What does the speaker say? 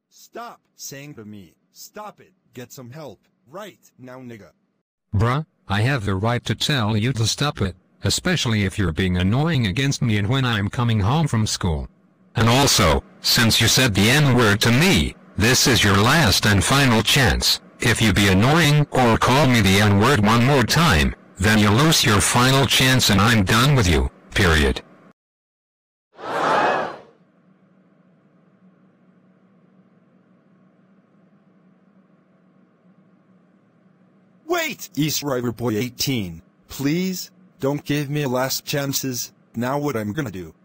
Stop saying to me, stop it, get some help, right now nigga. Bruh, I have the right to tell you to stop it, especially if you're being annoying against me and when I'm coming home from school. And also, since you said the N-word to me, this is your last and final chance. If you be annoying or call me the N-word one more time, then you lose your final chance and I'm done with you, period. Wait! East River Boy 18, please, don't give me last chances, now what I'm gonna do.